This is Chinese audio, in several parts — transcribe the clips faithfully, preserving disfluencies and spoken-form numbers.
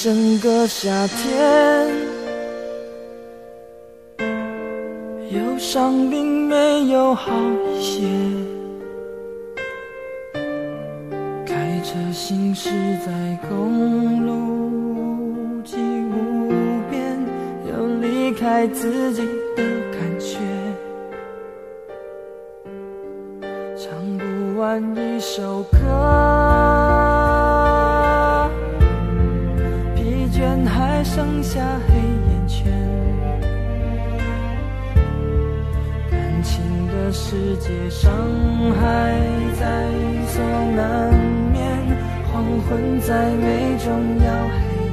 整个夏天，忧伤并没有好一些。开着行驶在公路际无边，有离开自己的感觉。唱不完一首歌，疲倦还剩下黑眼圈。感情的世界，伤害在所难免，黄昏再美终要黑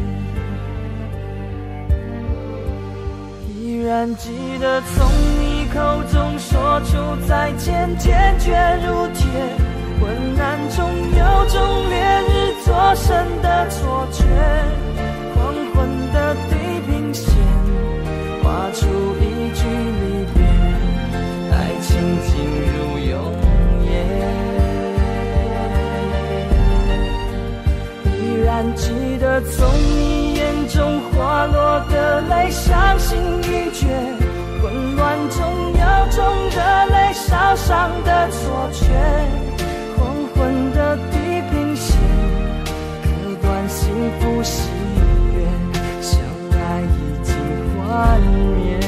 夜。依然记得从你口中说出再见，坚决如铁，昏暗中有种烈日灼身的错觉。黄昏的地平线，画出一句离别，爱情进入永夜。依然记得从你眼中滑落的泪，伤心欲绝，混乱中有种热泪烧伤的错觉。黄昏的地平线，割断幸福喜悦，相爱已经幻灭。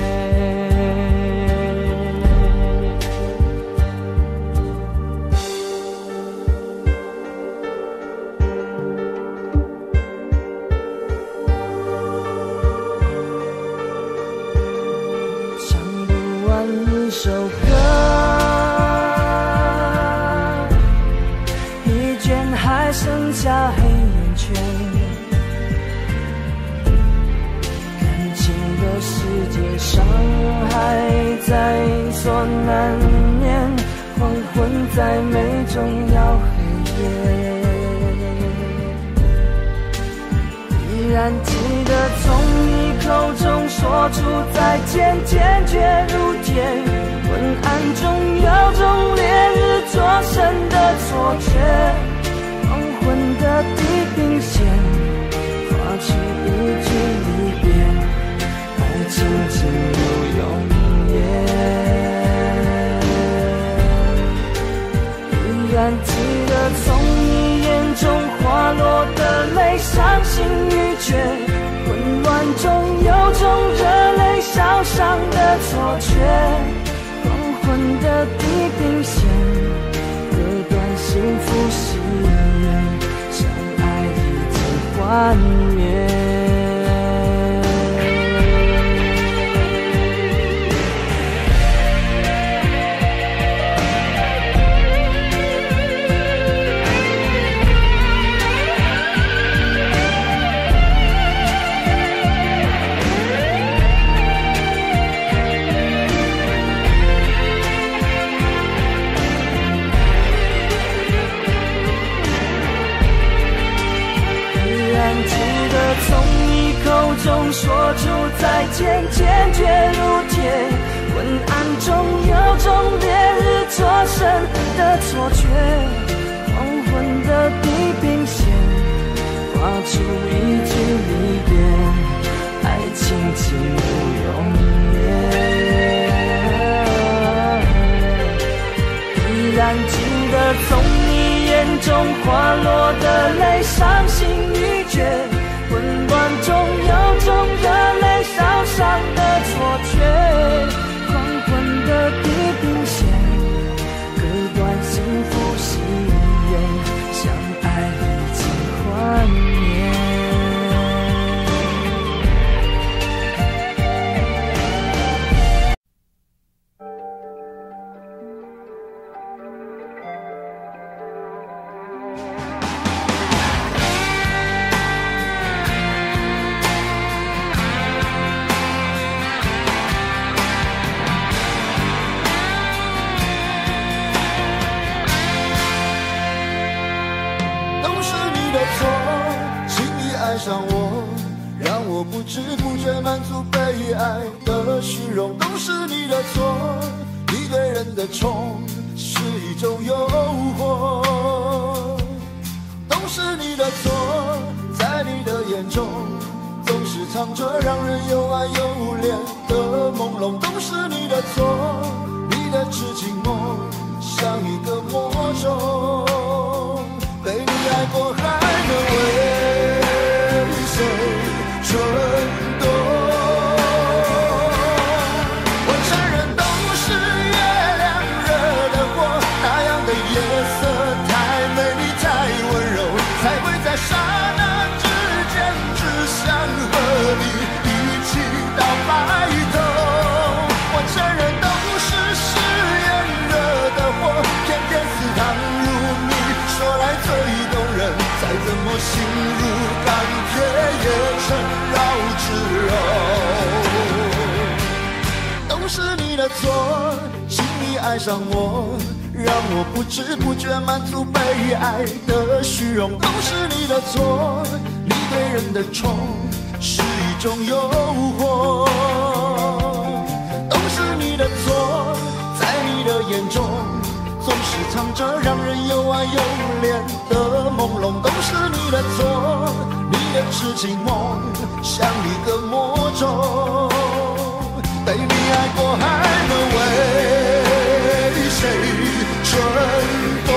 唱不完一首歌，疲倦还剩下黑眼圈。感情的世界，伤害在所难免，黄昏再美终要黑夜。依然记得从你口中说出再见，坚决如铁，昏暗中有种烈日灼身的错觉。黄昏的地平线，画出一句离别，爱情进入永夜。依然记得从你眼中滑落的泪，伤心欲绝，混乱中有种热泪烧伤的错觉。黄昏的地平线，割断幸福喜悦，相爱已经幻灭。从你口中说出再见，坚决如铁，昏暗中有种烈日灼身的错觉。黄昏的地平线，画出一句离别，爱情进入永夜。依然记得从你眼中滑落的泪，伤心欲绝，混乱中有种热泪烧伤的错觉。黄昏的地平线，割断幸福喜悦，相爱已经幻灭。 上我，让我不知不觉满足被爱的虚荣，都是你的错。你对人的宠是一种诱惑，都是你的错。在你的眼眼中总是藏着让人又爱又怜的朦胧，都是你的错，你的痴情梦像一个魔咒，被你爱过还能为谁蠢动？我承认都是月亮惹的祸，那样的夜色太美丽太温柔，才会在刹那之间只想和你一起到白头。我承认都是誓言惹的祸，偏偏似糖如蜜，说来最动人，再怎么心如钢铁也成绕指柔。都是你的错，轻易爱上我，让我不知不觉满足被爱的虚荣，都是你的错，你对人的宠是一种诱惑，都是你的错，在你的眼中总是藏着让人又爱又怜的朦胧，都是你的错，你的痴情梦像一个魔咒，被你爱过还能为谁蠢动？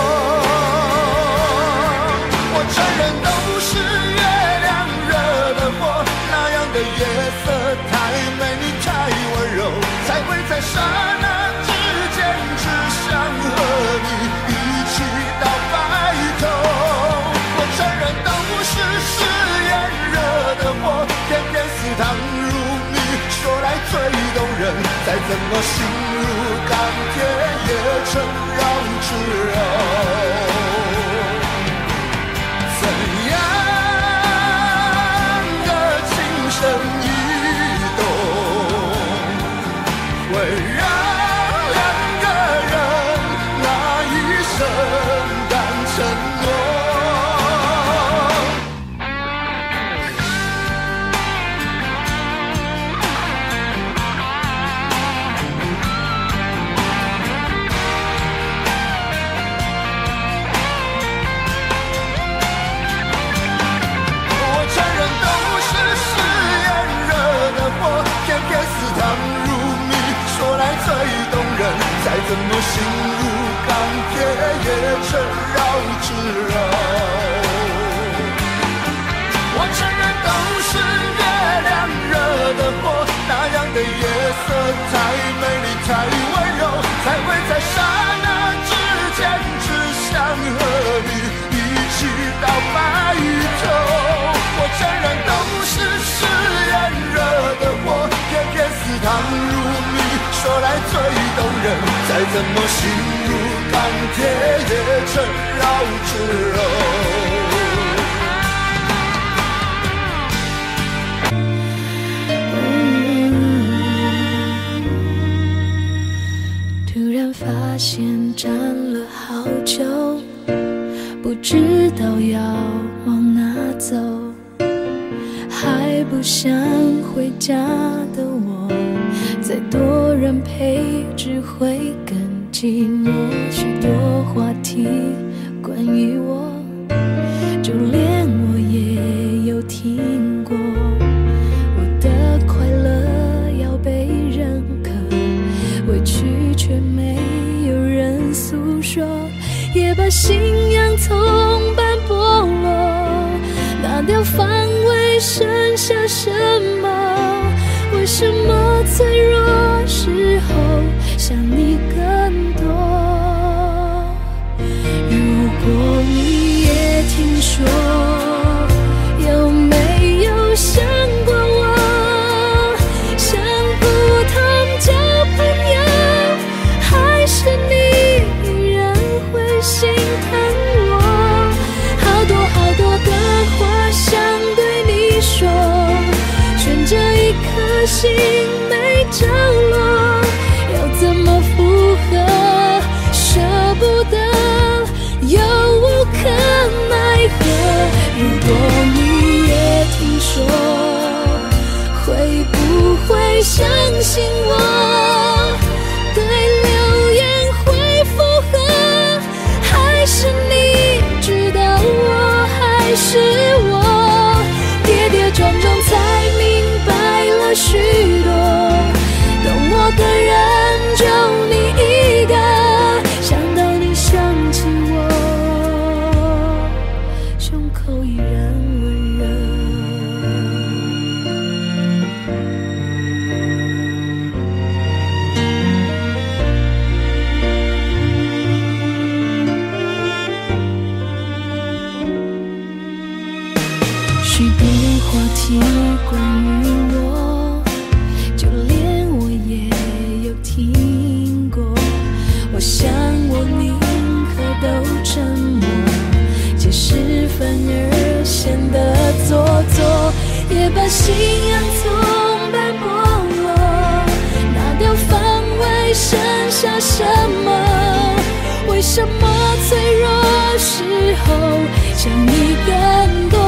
我承认都是月亮惹的祸，那样的夜色太美丽太温柔，才会在刹那之间只想和你一起到白头。我承认都是誓言惹的祸，偏偏似糖如蜜，说来最动人，再怎么心如钢铁也成绕指柔。怎样的情深意动，会让两个人那一生敢承诺？再怎么心如钢铁也成绕指柔。我承认都是月亮惹的祸，那样的夜色太美丽太温柔，才会在刹那之间只想和你一起到白头。我承认都是誓言惹的祸，偏偏似糖如蜜，说来最动人，再怎么心如钢铁也成绕指柔。 突然发现站了好久，不知道要往哪走，还不想回家的我，再多人陪只会更寂寞。许多话题关于我，就连我也有听过。我的快乐要被认可，委屈却没有人诉说，也把信仰从般剥落。拿掉防卫，剩下什么？为什么脆弱时候想你更多？如果你也听说，有没有想过我？想不通交朋友，还是你依然会心疼我？好多好多的话想对你说，悬着一颗心没着落，要怎么附和？舍不得，又无可奈何。如果你也听说，会不会相信我？对流言会附和，还是你知道我还是我？ 习惯于我，就连我也有听过。我想我宁可都沉默，解释反而显得做作，也把信仰从白剥落，拿掉防卫，剩下什么？为什么脆弱时候想你更多？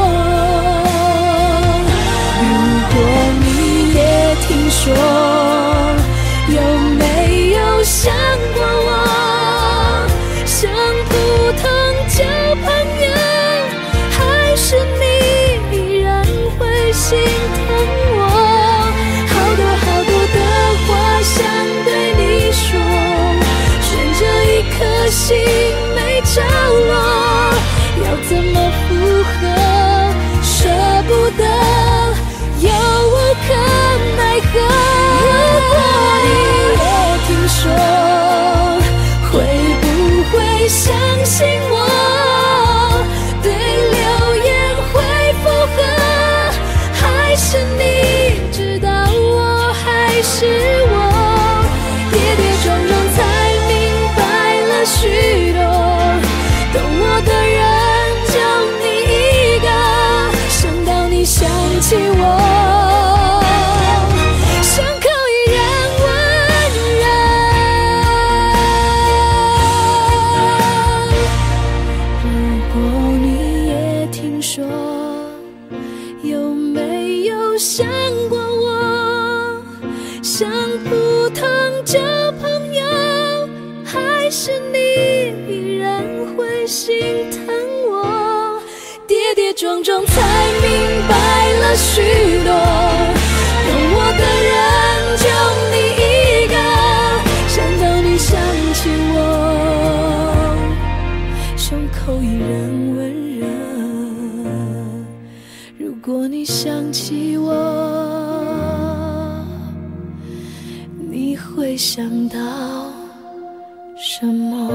如果你也听说，有没有想过我？像普通交朋友，还是你依然会心疼我？好多好多的话想对你说，悬着一颗心没着落，要怎么附和？舍不得，又无可奈何。如果你也听说，会不会相信我？对流言会附和，还是你知道我还是我？跌跌撞撞才明白了许多，懂我的人就你一个，想到你想起我。想过我，像普通交朋友，还是你依然会心疼我？跌跌撞撞才明白了许多，懂我的人就你一个，想到你想起我，胸口依然温热。如果你想起我，你会想到什么？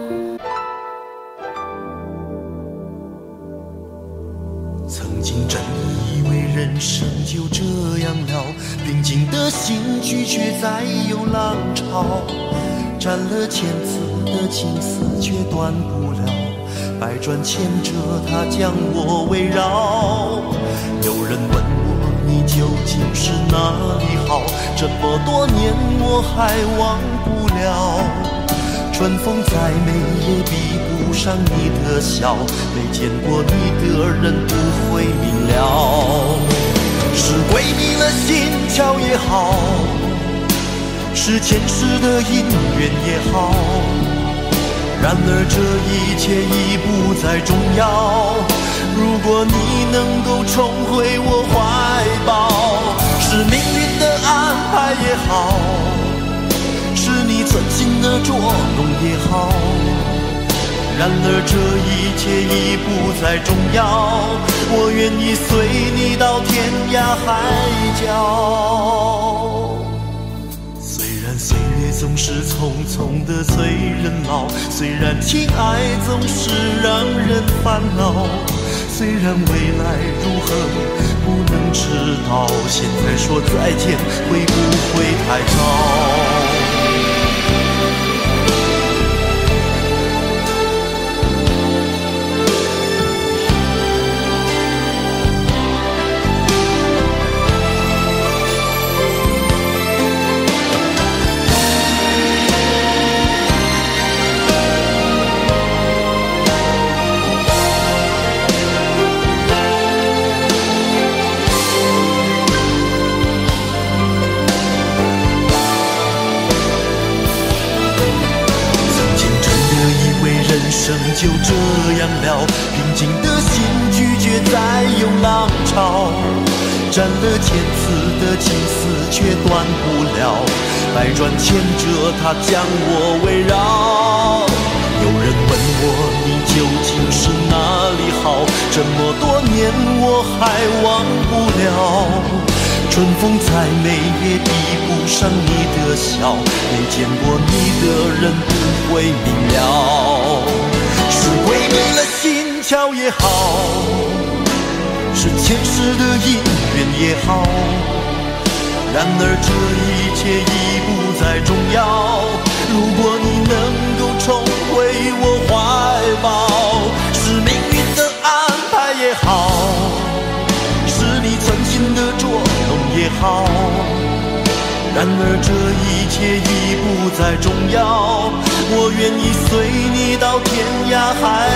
曾经真以为人生就这样了，平静的心拒绝再有浪潮，斩了千次的情丝却断不了，百转千折它将我围绕。有人问我你究竟是哪里好，这么多年我还忘不了。春风再美也比不上你的笑，没见过你的人不会明了。是鬼迷了心窍也好，是前世的因缘也好，然而这一切已不再重要。如果你能够重回我怀抱，是命运的安排也好，是你存心的捉弄也好，然而这一切已不再重要。我愿意随你到天涯海角。虽然岁月总是匆匆的催人老，虽然情爱总是让人烦恼，虽然未来如何不能知道，现在说再见会不会太早？人生就这样了，平静的心拒绝再有浪潮，斩了千次的情丝却断不了，百转千折它将我围绕。有人问我你究竟是哪里好，这么多年我还忘不了。春风再美也比不上你的笑，没见过你的人不会明了。是鬼迷了心窍也好， 是前世的姻缘也好。然而这一切已不再重要。如果你能够重回我怀抱，是命运的安排也好，是你存心的捉弄也好。然而这一切已不再重要，我愿意随你到天涯海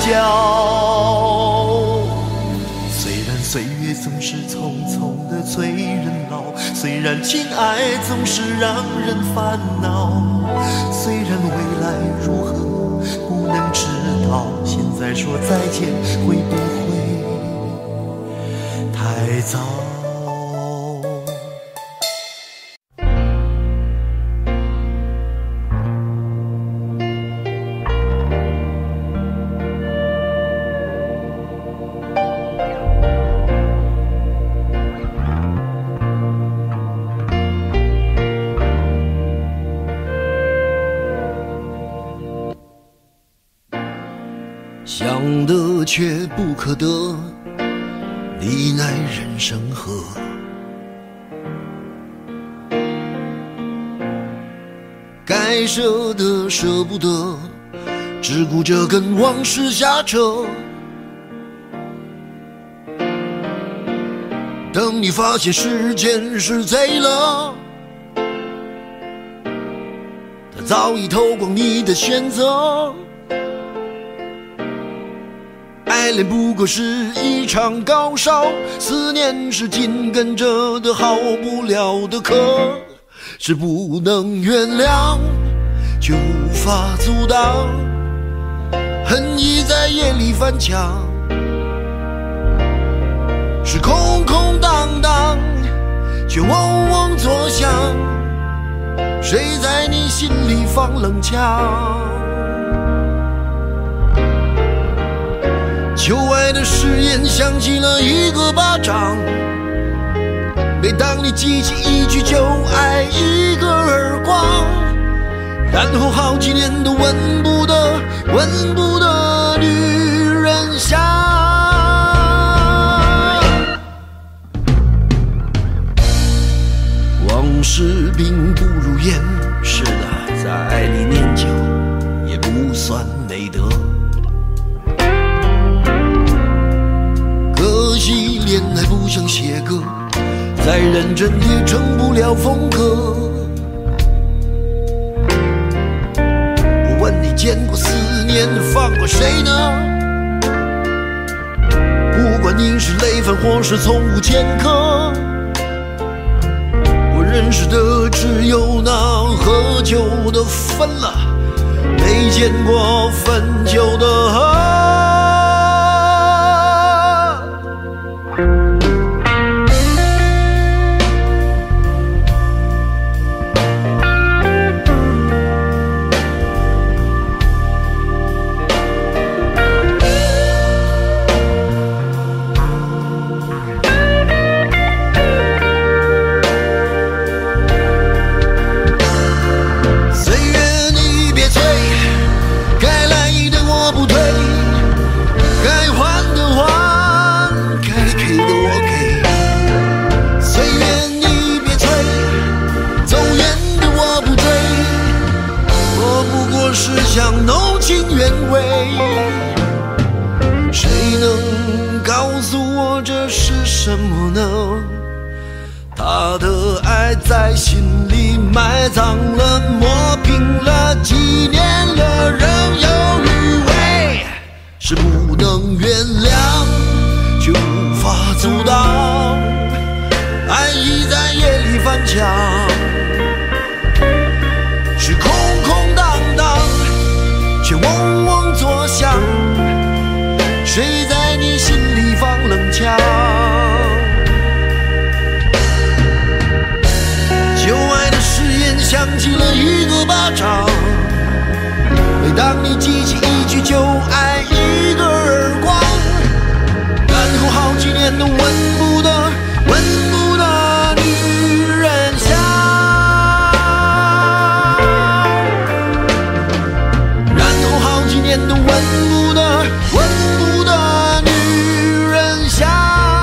角。虽然岁月总是匆匆的催人老，虽然情爱总是让人烦恼，虽然未来如何不能知道，现在说再见会不会太早？想得却不可得，你奈人生何？该舍的舍不得，只顾着跟往事瞎扯。等你发现时间是贼了，他早已偷光你的选择。爱恋不过是一场高烧，思念是紧跟着的好不了的渴，是不能原谅却无法阻挡，恨意在夜里翻墙，是空空荡荡却嗡嗡作响，谁在你心里放冷枪？旧爱的誓言响起了一个巴掌，每当你记起一句就爱一个耳光，然后好几年都闻不得闻不得女人香。往事并不如烟，是的，在爱里念旧也不算美德。可惜恋爱不像写歌，再认真也成不了风格。我问你见过思念放过谁呢？不管你是累犯或是从无前科，我认识的只有那喝酒的分了，没见过分酒的喝。想浓情原味，谁能告诉我这是什么呢？他的爱在心里埋葬了，磨平了，几年了，仍有余味，是不能原谅却无法阻挡，爱意在夜里翻墙，是空空荡荡却嗡嗡作响，谁在你心里放冷枪？旧爱的誓言响起了一个巴掌，每当你记起一句就爱一个耳光，然后好几年都闻不得闻不得女人香，然后好几年都闻不得闻不得女人香。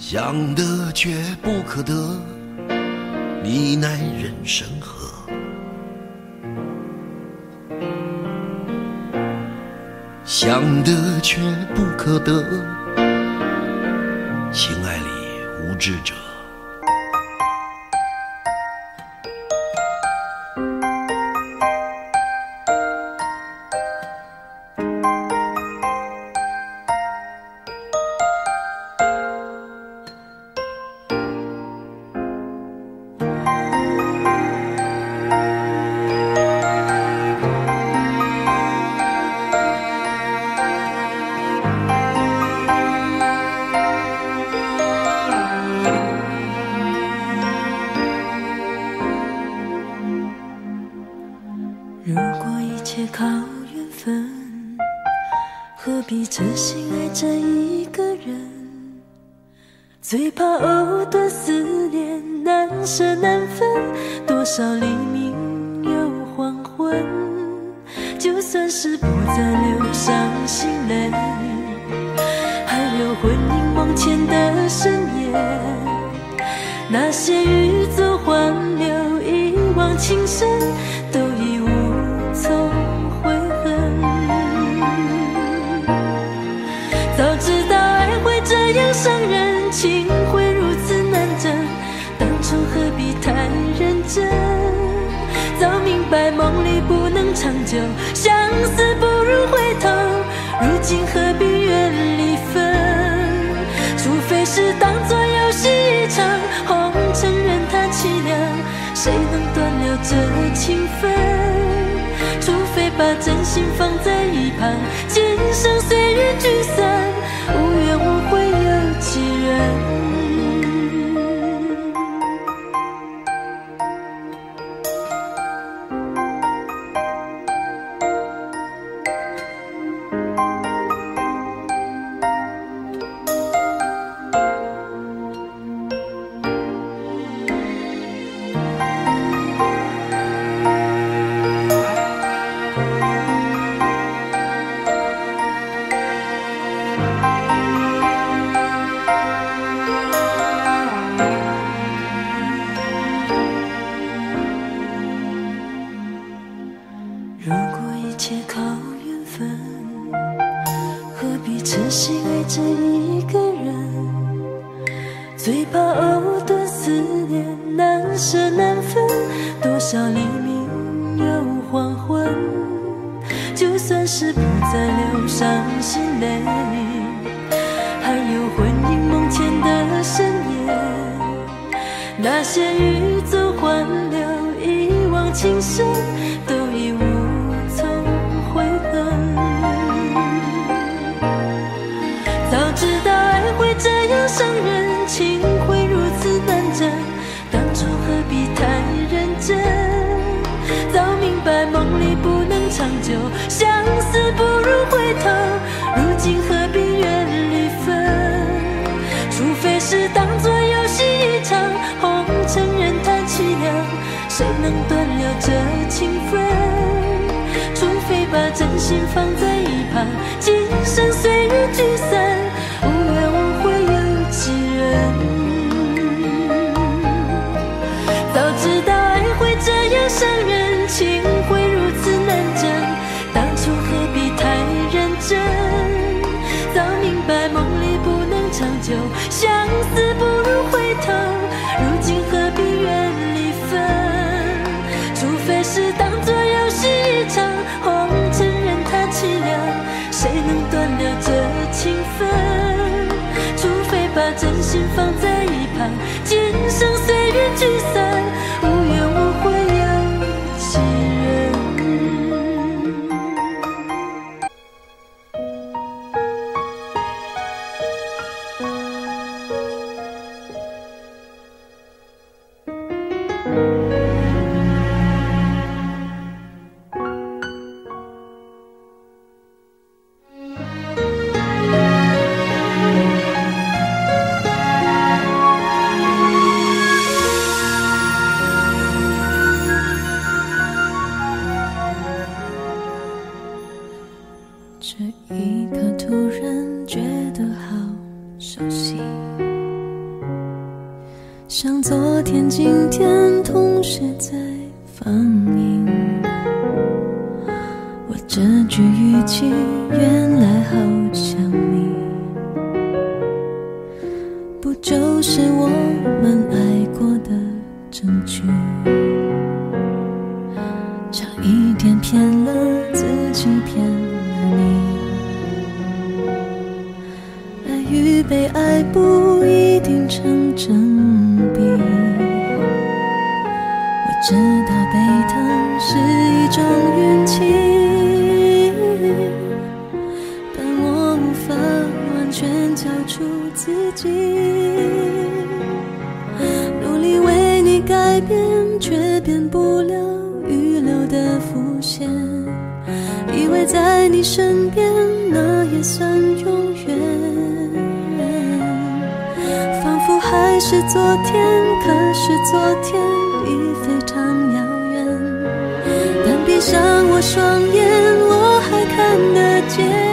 想得却不可得，你奈人生何？想得却不可得，情爱里无知者。 如果一切靠缘分，何必痴心爱着一个人？最怕藕断丝连，难舍难分，多少黎明又黄昏。就算是不再流伤心泪，还有魂萦梦牵的深夜，那些欲走还留，一往情深，都已无从悔恨。早知道爱会这样伤人，情会如此难枕，当初何必太认真？早明白梦里不能长久，相思不如回头，如今何必怨离分？除非是当作游戏一场，红尘任它凄凉，谁能断了这情分？除非把真心放在一旁，今生随缘聚散，无怨无悔有几人？如果一切靠缘分，何必痴心爱着一个人？最怕藕断丝连，难舍难分，多少黎明又黄昏。就算是不再流伤心泪，还有魂萦梦牵的深夜，那些欲走还留，一往情深，都已无从悔恨。早知道爱会这样伤人，情会如此难枕，当初何必太认真？早明白梦里不能长久，相思不如回头，如今何必怨离分？除非是当作游戏一场，红尘任它凄凉，谁能断了这情分？除非把真心放在一旁，今生随缘聚散，无怨无悔有几人？早知道爱会这样伤人，情会如此难枕，当初何必太认真？早明白梦里不能长久，相思不如回头，如今何必怨离分？除非是当作游戏一场，红尘任它凄凉，谁能断了这情分？除非把真心放在一旁，今生随缘聚散，无怨无悔有几人？ 这一刻突然觉得好熟悉， 像昨天今天同时在放映，我这句语气原来好像你，不就是我们爱过的证据，差一点骗了自己骗了你，爱与被爱不一定成正比，我知道被疼是一种运气，但我无法完全交出自己，努力为你改变，却变不了预留的伏线，以为在你身边那也算永远，仿佛还是昨天，可是昨天已非常遥远，但闭上我双眼我还看得见，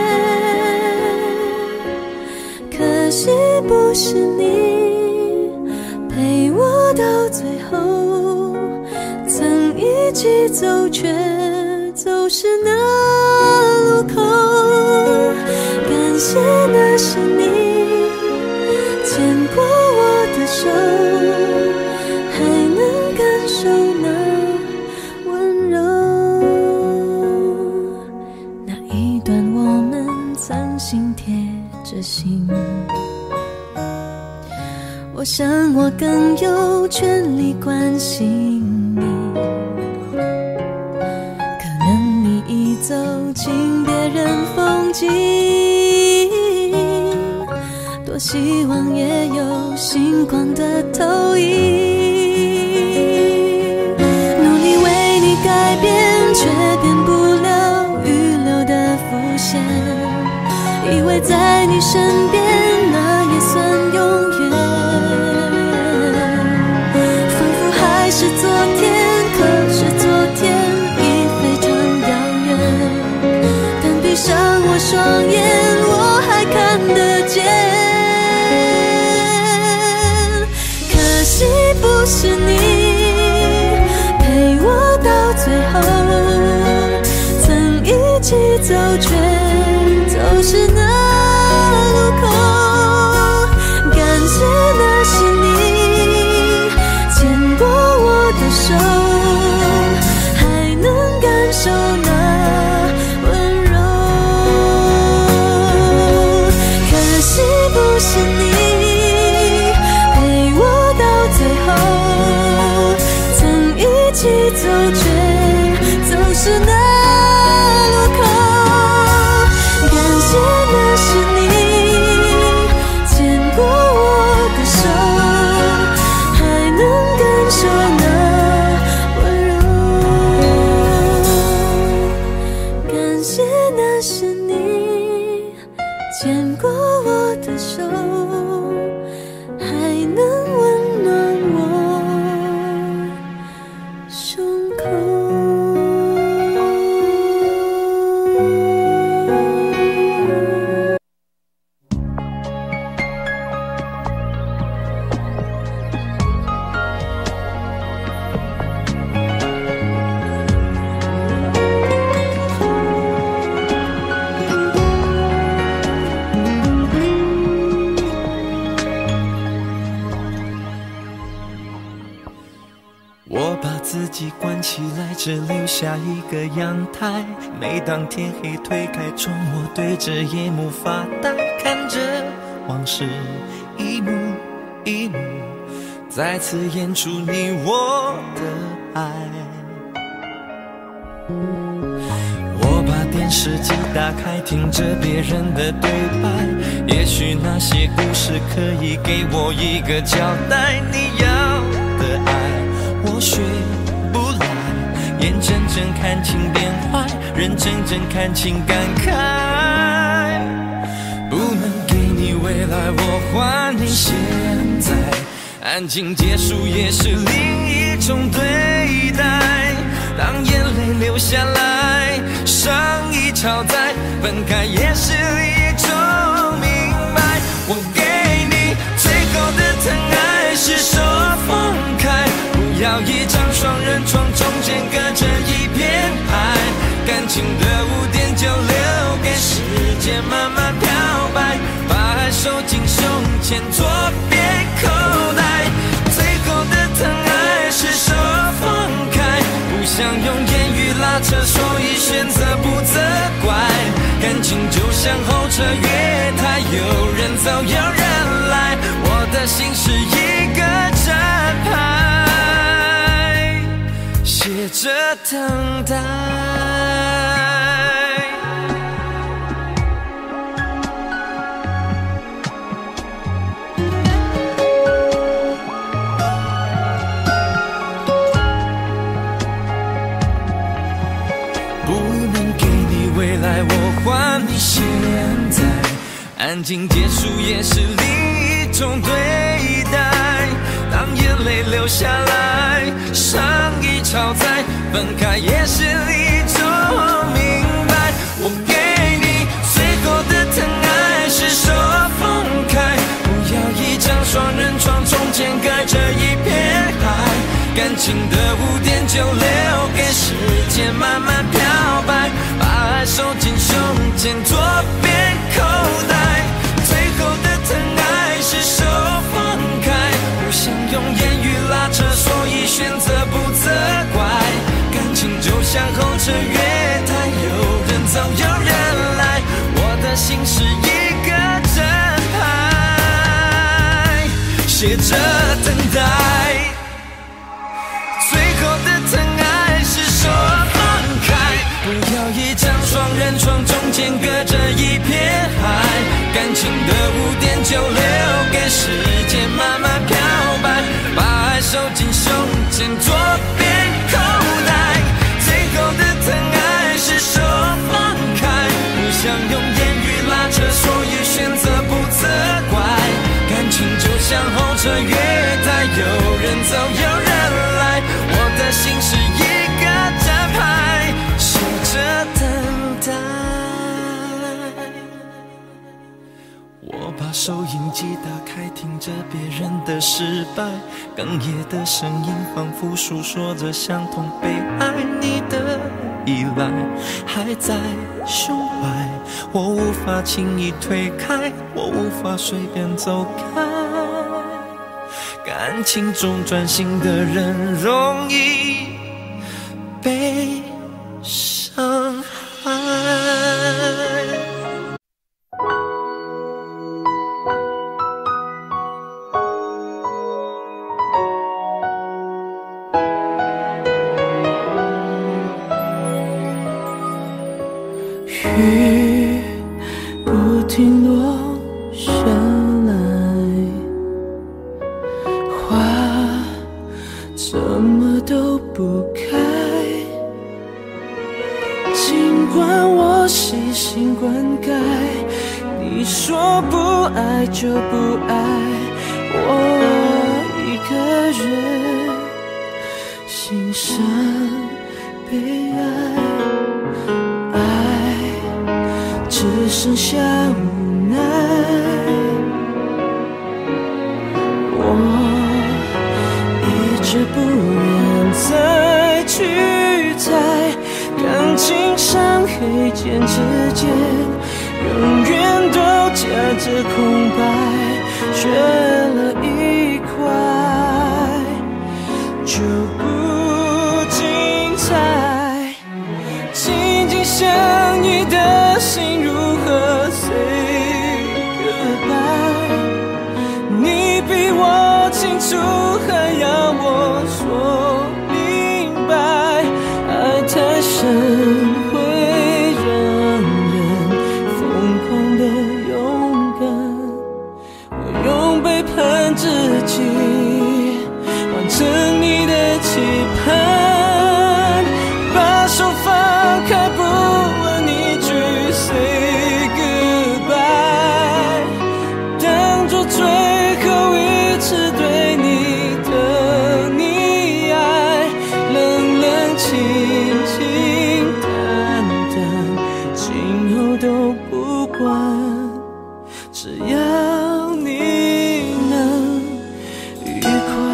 可惜不是你陪我到最后，曾一起走却走失那路口，感谢那是你牵过我的手，还能感受那温柔，那一段我们曾心贴着心，我想我更有权利关心你，可能你已走进别人风景，多希望也有星光的投影，努力为你改变，却变不了预留的伏线，以为在你身边那也算永远，仿佛还是昨天，可是昨天已非常遥远，但闭上我双眼我还看得见，可惜不是你陪我到最后，曾一起走却走失那路口，感谢那是你牵过我的手，还能感受那温柔，可惜不是你陪我到最后，曾一起走却走失那路口，感谢那是你牵过我的手，还能感受那温柔，感谢那是你牵过我的手，还能温暖我胸口。 我把自己关起来，只留下一个阳台。每当天黑推开窗，我对着夜幕发呆，看着往事一幕一幕再次演出你我的爱。我把电视机打开，听着别人的对白，也许那些故事可以给我一个交代。你要的爱我学不来，眼睁睁看情变坏，人真正看情感慨。不能给你未来，我还你现在，安静结束也是另一种对待。当眼泪流下来，伤已超载，分开也是一种明白。我给你最后的疼爱是什么？ 情的污点就留给时间慢慢漂白，把爱收进胸前左边口袋。最后的疼爱是手放开，不想用言语拉扯，所以选择不责怪。感情就像候车月台，有人走有人来，我的心是一个站牌，写着等待。不能给你未来，我还你现在。安静结束也是另一种对待。当眼泪流下来，伤已超载，分开也是一种明白。我给你最后的疼爱是手放开，不要一张双人床，中间隔着一片海。感情的污点就留给时间慢慢漂白，把爱收进胸前左边口袋。最后的疼爱是手放开，不想用言语拉扯，所以选择不责怪。感情就像候车月台，有人走有人来，我的心是一个站牌，写着等待。疼爱是手放开，不要一张双人床，中间隔着一片海。感情的污点就留给时间慢慢漂白，把爱收进胸前左边口袋。最后的疼爱是手放开，不想用言语拉扯，所以选择不责怪。感情就像候车月台，有人走有人来，我的心是一个站牌，守着等待。我把收音机打开，听着别人的失败，哽咽的声音仿佛诉说着相同被爱你的依赖还在胸怀，我无法轻易推开，我无法随便走开。感情中专心的人容易被伤害。 雨不停落下来，花怎么都不开。尽管我细心灌溉，你说不爱就不爱，我一个人欣赏被爱。只剩下无奈，我一直不愿再去猜，感情像黑键之间，永远都夹着空白，缺了一块就不精彩。紧紧相依的心如何 say goodbye？ 你比我清楚，还要我说明白。爱太深会让人疯狂的勇敢，我用背叛自己完成你的期盼，把手放开，不问一句 say goodbye， 当作最后一次对你的溺爱，冷冷清清淡淡，今后都不管，只要你能愉快。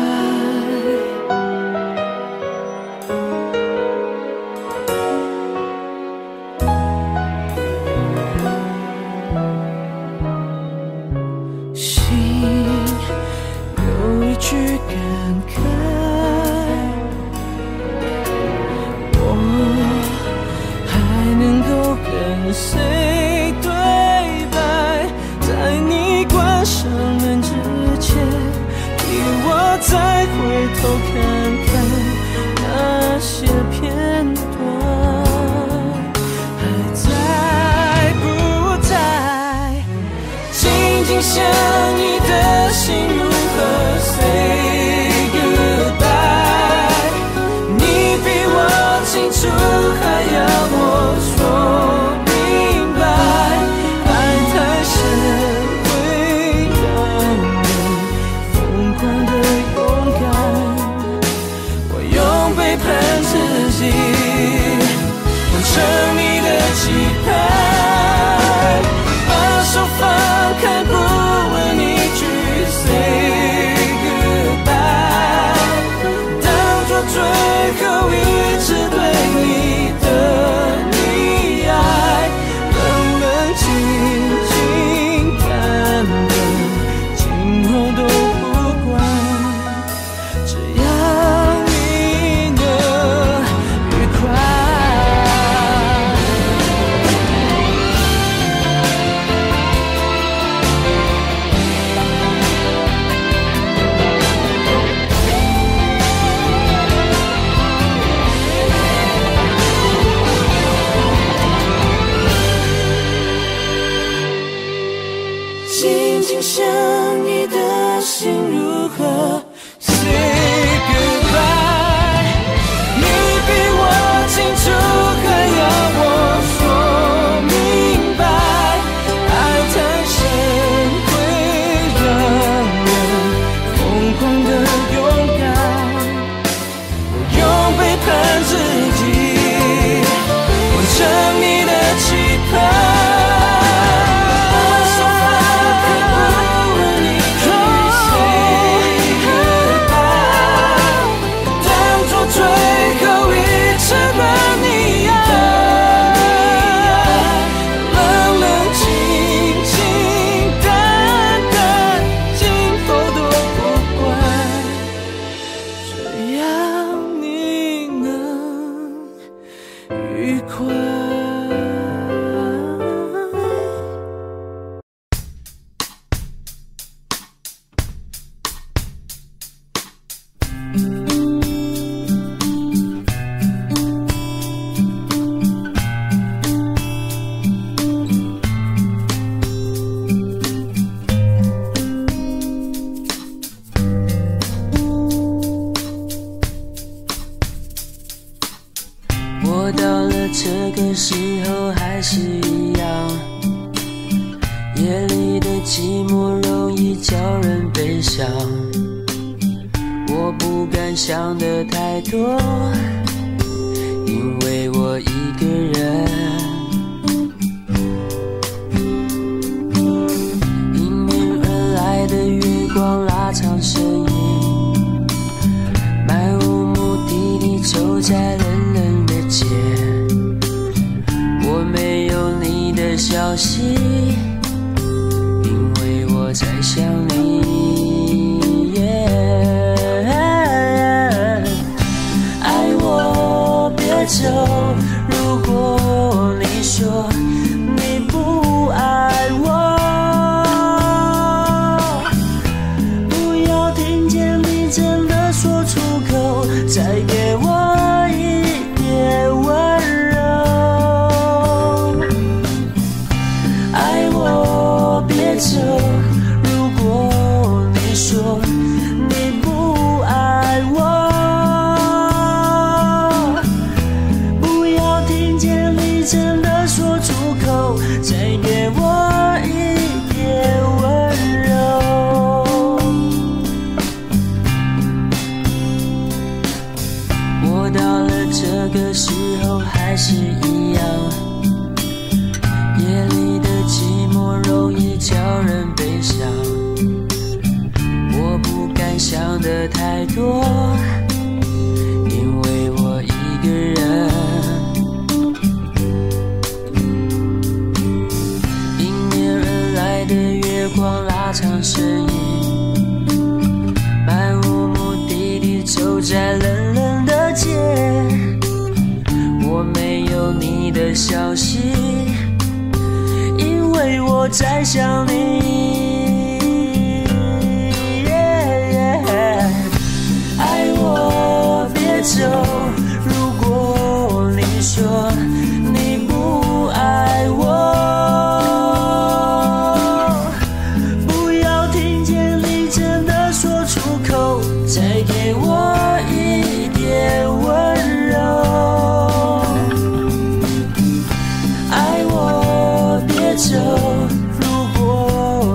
紧紧相依的心如何 say goodbye？ 你比我清楚，还要我说明白。爱太深会让人疯狂的勇敢，我用背叛自己完成你的期盼。 我到了这个时候还是一样，夜里的寂寞容易叫人悲伤。我不敢想的太多，因为我一个人。迎面而来的月光拉长身影，漫无目的地走在冷冷的街，我没有你的消息，因为我在想你。爱我别走，如果你说你不爱我，不要听见你真的说出口，再给我走，如果你说你不爱我，不要听见你真的说出口，再给我一点温柔。我到了这个时候还是一样，夜里的寂寞容易叫人悲伤，我不敢想的太多，因为我一个人。迎面而来的月光拉长身影，漫无目的地走在冷冷的街，我没有你的消息，因为我在想你。爱我别走，如果你说你不爱我，不要听见你真的说出口，再给我一点温柔。爱我别走，如果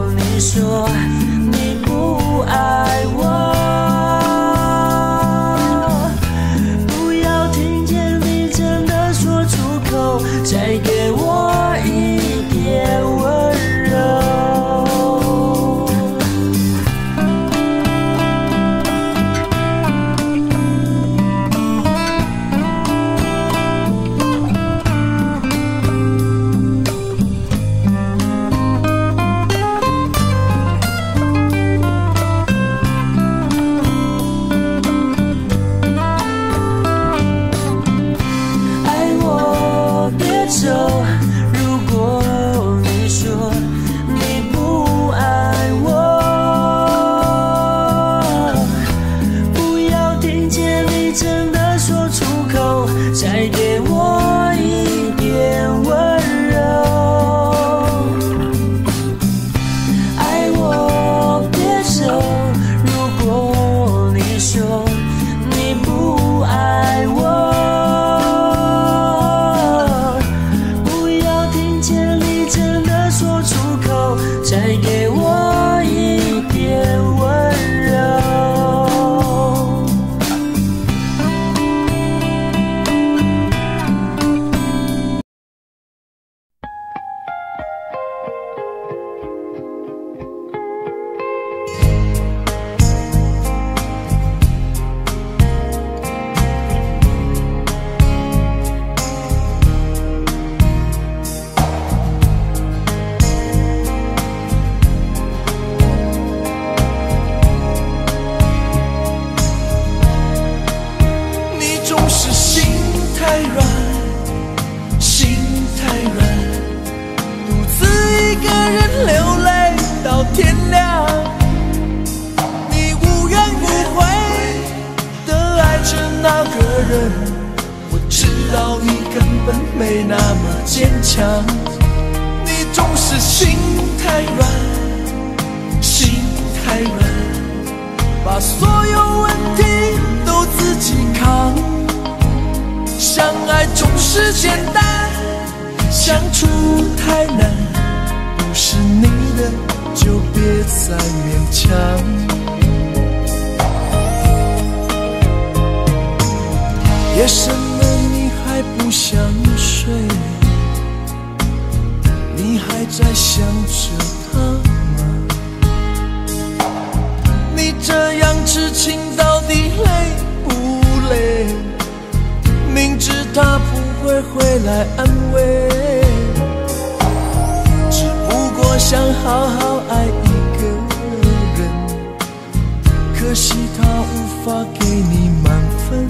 本没那么坚强。你总是心太软，心太软，把所有问题都自己扛。相爱总是简单，相处太难，不是你的就别再勉强。夜深了你还不想睡，你还在想着他吗？你这样痴情到底累不累？明知他不会回来安慰，只不过想好好爱一个人，可惜他无法给你满分。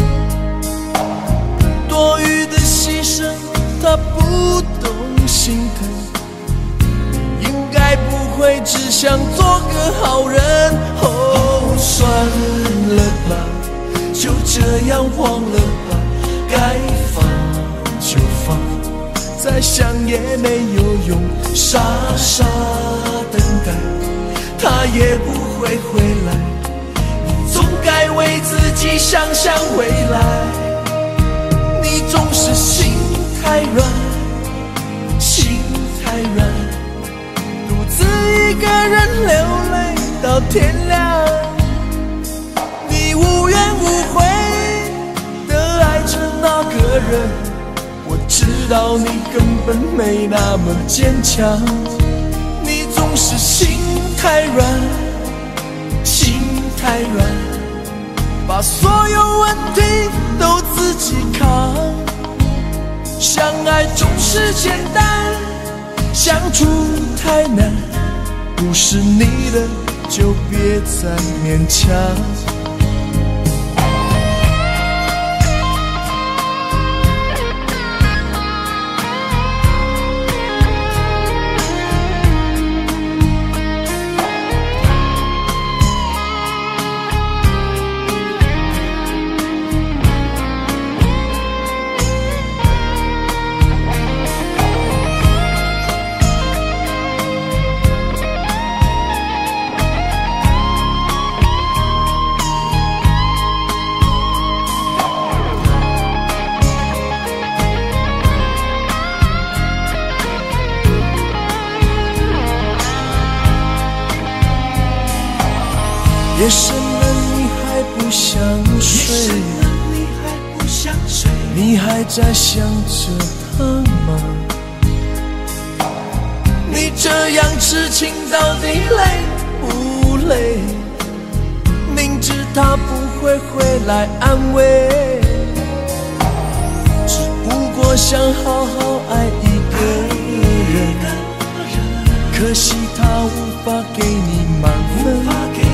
多余的牺牲他不懂心疼，你应该不会只想做个好人。哦，算了吧，就这样忘了吧，该放就放，再想也没有用，傻傻等待他也不会回来，你总该为自己想想未来。你总是心太软，心太软，独自一个人流泪到天亮。你无怨无悔的爱着那个人，我知道你根本没那么坚强。你总是心太软，心太软，把所有问题都自己扛。相爱总是简单，相处太难，不是你的就别再勉强。夜深了你还不想睡，你还在想着他吗？你这样痴情到底累不累？明知他不会回来安慰，只不过想好好爱一个人，可惜他无法给你满分。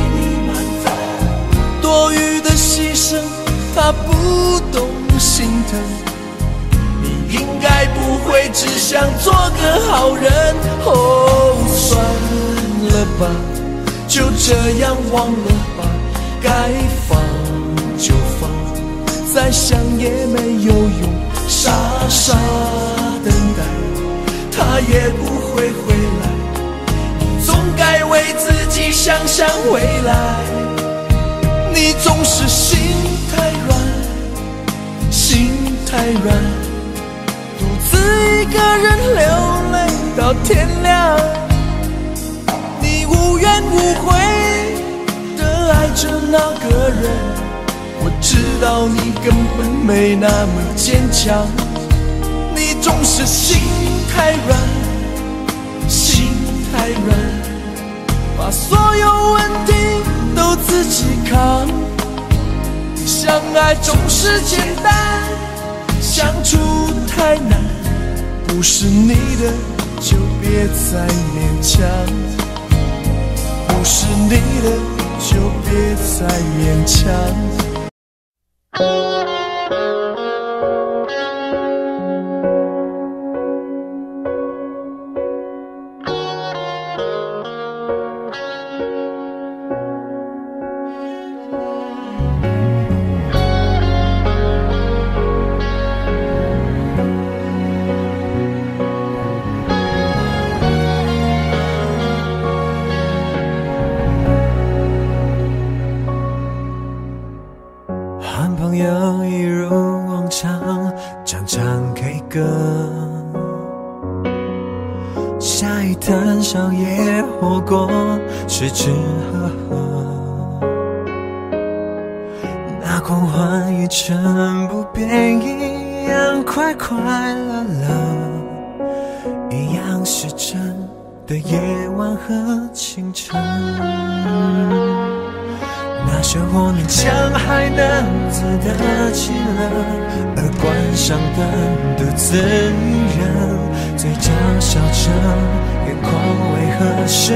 多余的牺牲他不懂心疼，你应该不会只想做个好人。哦，算了吧，就这样忘了吧，该放就放，再想也没有用，傻傻等待他也不会回来，你总该为自己想想未来。你总是心太软，心太软，独自一个人流泪到天亮。你无怨无悔的爱着那个人，我知道你根本没那么坚强。你总是心太软，心太软，把所有问题都自己扛。相爱总是简单，相处太难，不是你的就别再勉强，不是你的就别再勉强。 炭烧野火锅，吃吃喝喝，那狂欢一成不变，一样快快乐乐，一样是真的夜晚和清晨。那些火勉强还能自得其乐，而关上灯独自一人，嘴角笑着，眼眶为何湿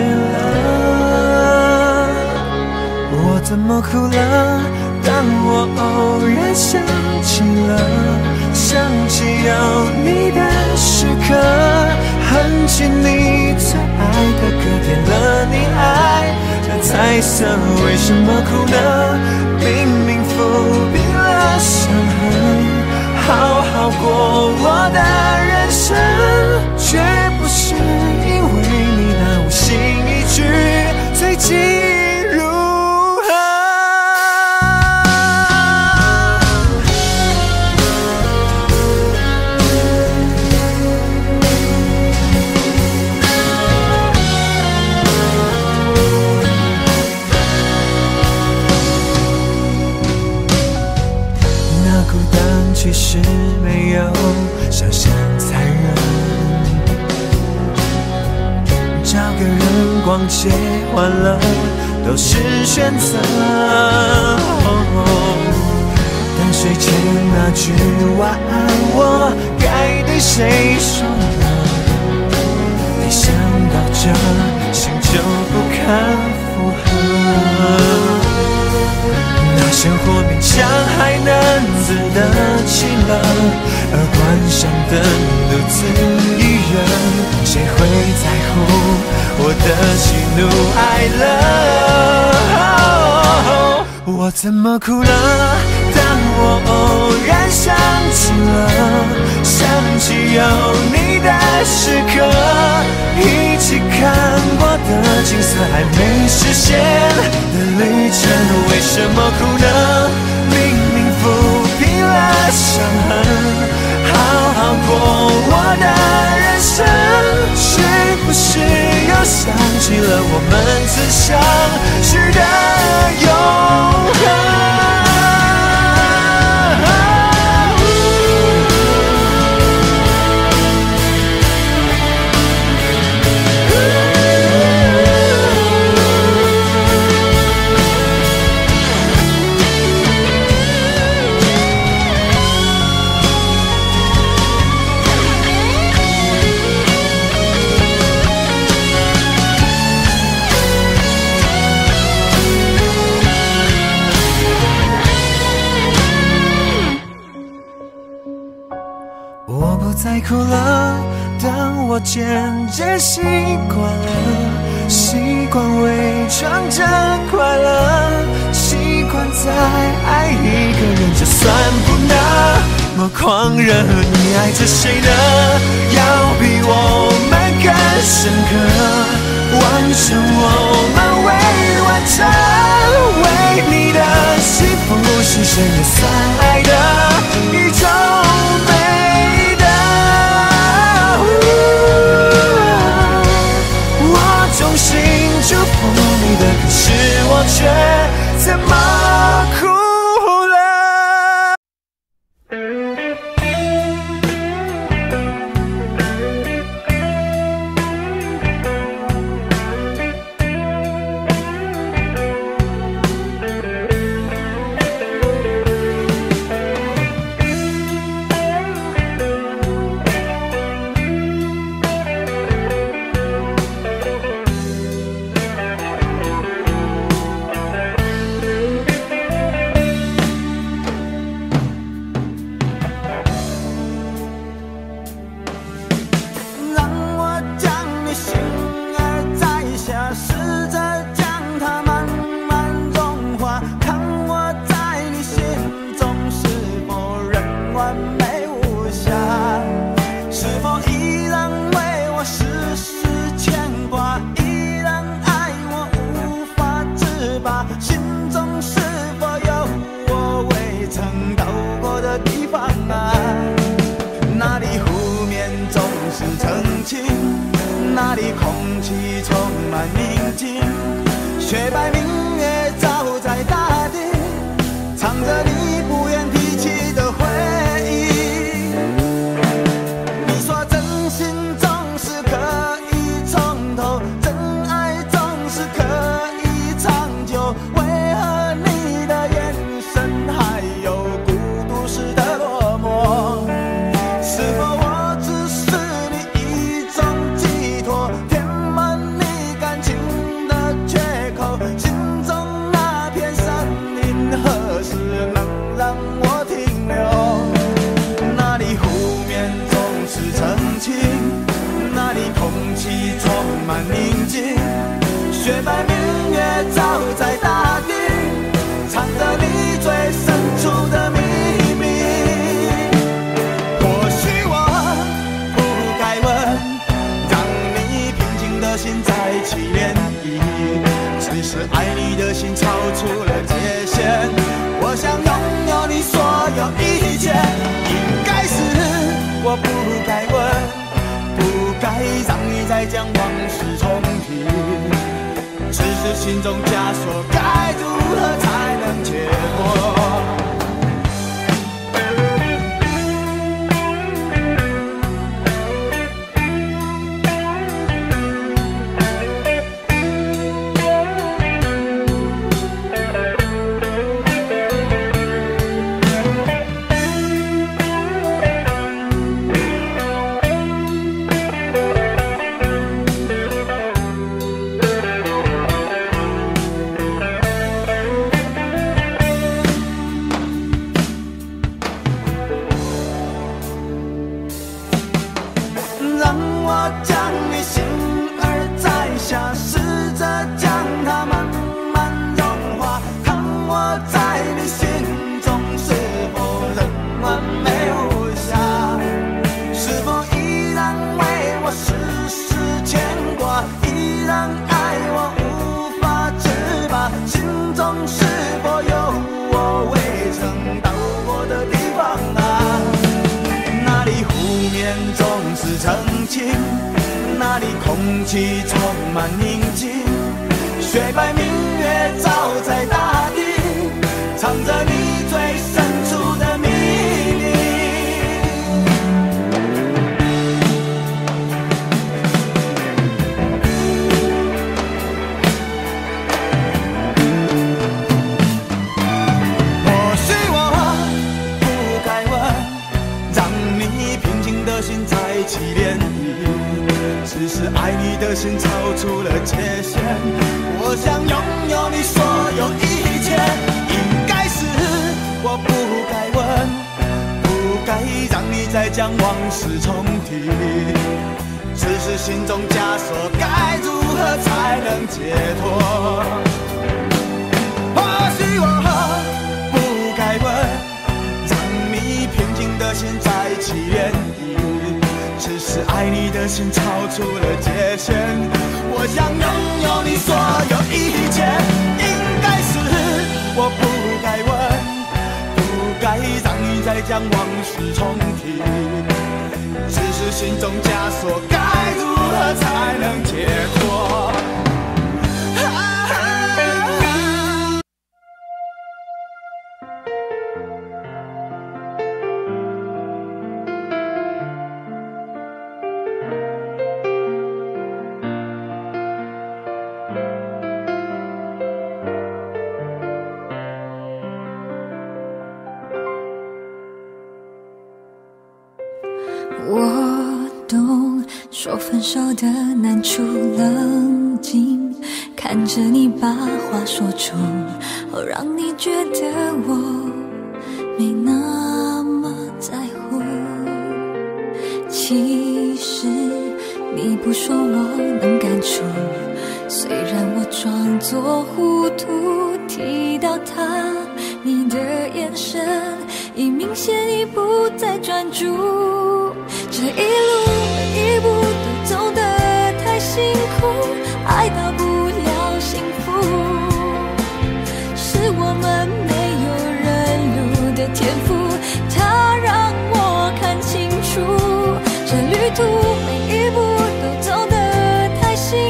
了？我怎么哭了？当我偶然想起了，想起有你的时刻，哼起你最爱的歌，点了你爱的彩色，为什么哭呢？明明抚平了伤痕，好好过我的人生，却不是因为你那无心一句最近如何。其实没有想象残忍，找个人逛街欢乐都是选择，但睡前那句晚安我该对谁说呢？一想到这心就不堪负荷，那些火勉强还能自得其乐，而关上灯独自一人，谁会在乎我的喜怒哀乐？我怎么哭了？当我偶然想起了，想起有你的时刻，一起看过的景色还没实现的旅程，为什么哭呢？明明抚平了伤痕，好好过我的人生，是不是又想起了我们曾相识的永恒？我不再哭了，当我渐渐习惯了，习惯伪装着快乐，习惯再爱一个人，就算不那么狂热，你爱着谁呢？要比我们更深刻，完成我们未完成，为你的幸福牺牲也算爱的一种美。衷心祝福你的，可是我却怎么哭了？ 气充满宁静，雪白明月照在大地，藏着你不愿提起的回忆。你说真心总是可以从头，真爱总是可以长久，为何你的眼神还有孤独时的落寞？是否我只是你一种寄托，填满你感情的缺口？心中那片森林何时能让我停留？那里湖面总是澄清，那里空气充满宁静，雪白明月照在大地，藏着你最深处的秘密。或许我不该问，让你平静的心再起涟漪，只是爱你的心超出了界限。我想拥有你所有一切，应该是我不该问，不该让你再将往事重提，只是心中枷锁该如何才能解脱？那里空气充满宁静，雪白明月照在大地，藏着你最深处的秘密。或许我不该问，让你平静的心再起涟漪，只是爱你的心超出了界限。我想拥有你所有一切，应该是我不该问，不该让你再将往事重提，只是心中枷锁该如何才能解脱？或许我不该问，让你平静的心再起涟漪，只是爱你的心超出了界限。我想拥有你所有一切，应该是我不该问，不该让你再将往事重提，只是心中枷锁该如何才能解脱？ 我懂，说分手的难处，冷静看着你把话说出，哦，让你觉得我没那么在乎。其实你不说我能感触，虽然我装作糊涂，提到他，你的眼神已明显已不再专注。这一路每一步都走得太辛苦，爱到不了幸福，是我们没有认路的天赋，它让我看清楚，这旅途每一步都走得太辛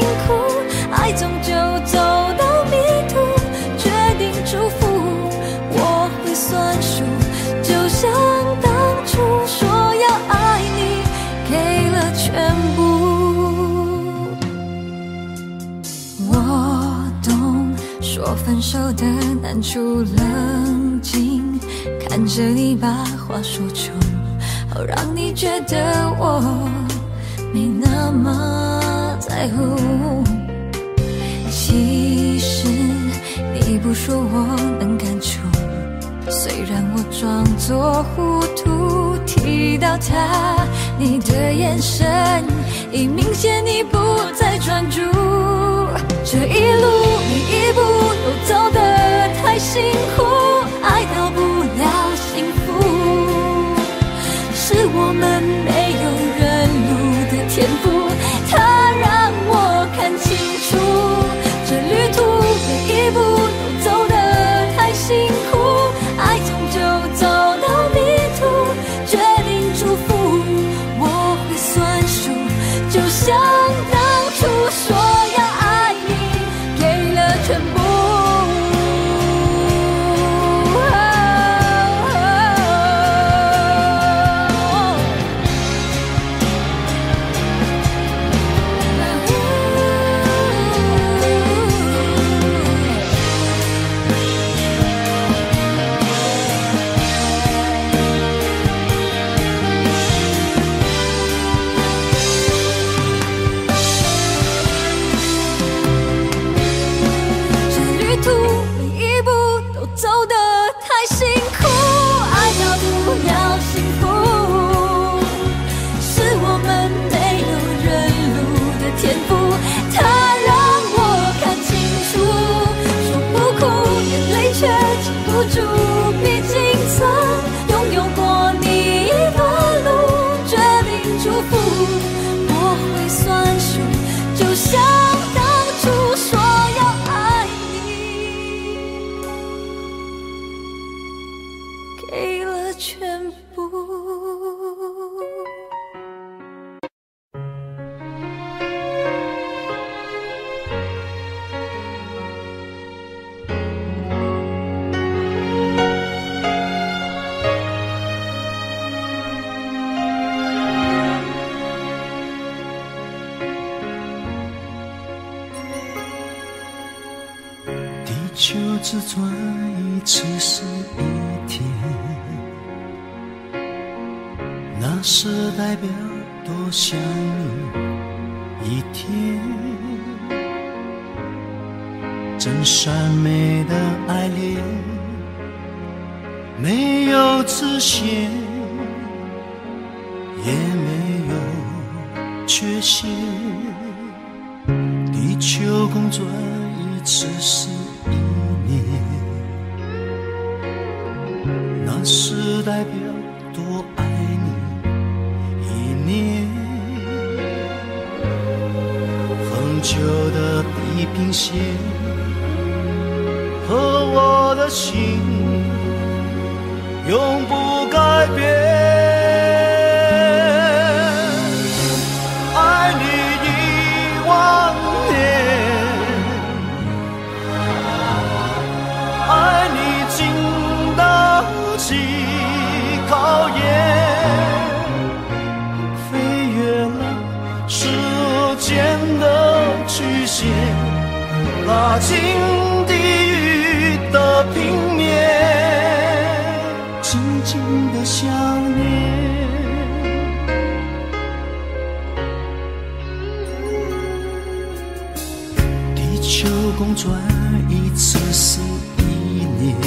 说分手的难处，冷静看着你把话说出，好让你觉得我没那么在乎。其实你不说我能感触，虽然我装作糊涂，提到他，你的眼神已明显你不再专注。这一路每一步都走得太辛苦，爱到不了幸福，是我们没有认路的天赋，它让我看清楚，这旅途每一步都走得太辛苦，爱终究走到迷途，决定祝福，我会算数，就像当初说要爱你，给了全部。毕竟曾拥有过你一段路，决定祝福，我会算数，就像当初说要爱你，给了全部。 地球自转一次是一天，那是代表多想你一天。真善美的爱恋，没有直线，也没有缺陷。地球公转一次是一年，那是代表多爱你一年。很久的地平线和我的心永不改变，爱你一万年，爱你经得起考验，飞越了时间的曲线，拉近地狱的平面，静静的想念。地球公转一次是一年，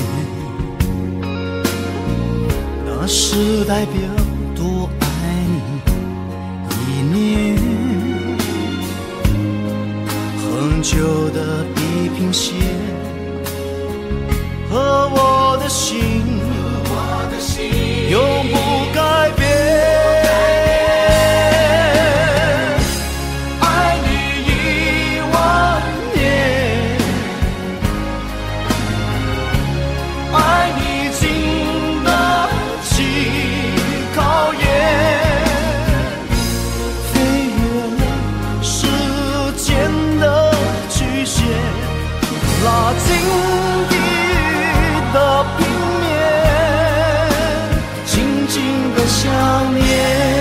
那是代表多爱你一年。很久的地平线和我的心永不改变，爱你一万年，爱你经得起考验，飞越了时间的曲线，拉近地狱的平面，静静的想念。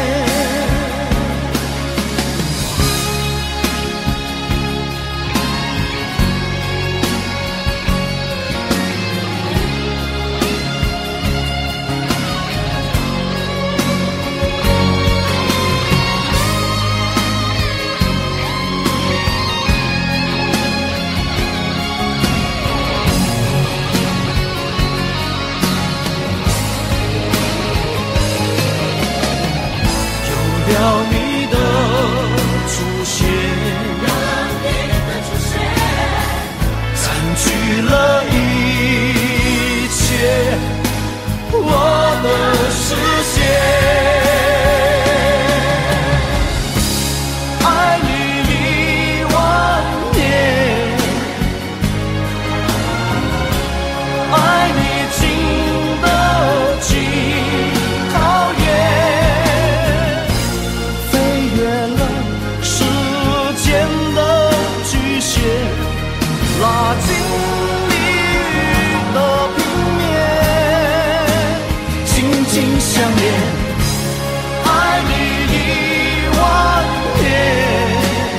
拉近地狱的平面，紧紧相连，爱你一万年，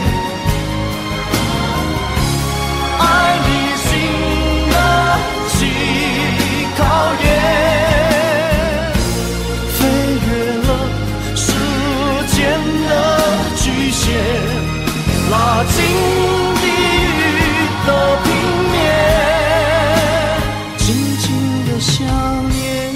爱你经得起考验，飞越了时间的局限，拉近地狱的平面，紧紧的相连。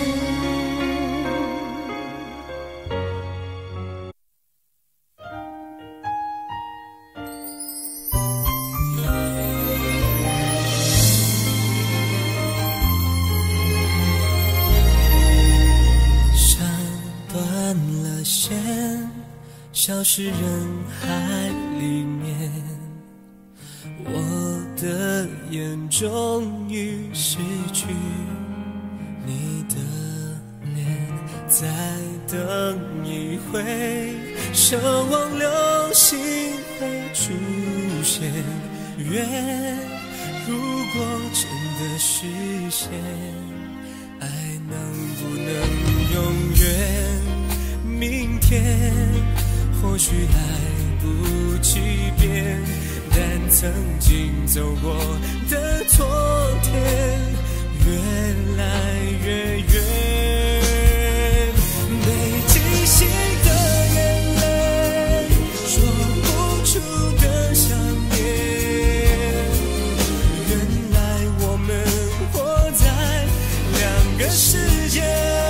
山断了线，消失人海里面，我的眼终于失去你的脸，再等一回，奢望流星会出现，愿如果真的实现，爱能不能永远？明天或许来不及变，但曾经走过的昨天越来越远，被记醒的眼泪，说不出的想念，原来我们活在两个世界，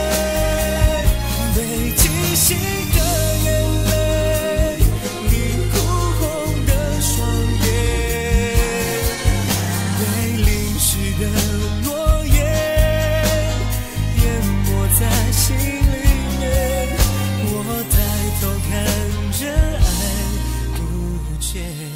被记醒的眼泪，你哭红的双眼，被淋湿的落叶淹没在心里面，我抬头看着爱不见。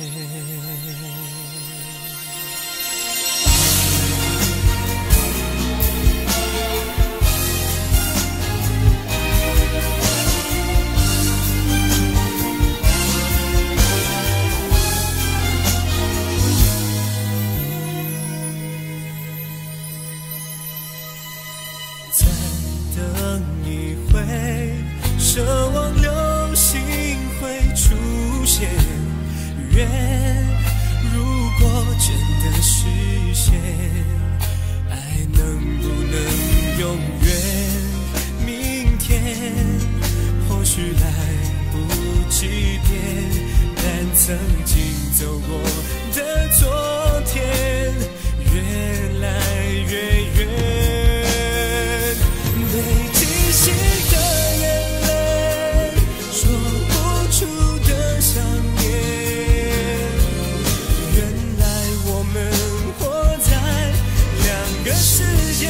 再等一回，奢望流星会出现，愿如果真的实现，爱能不能永远？明天或许来不及变，但曾经走过的昨天越来越远，被记醒的眼泪，说不出的想念，原来我们活在两个世界，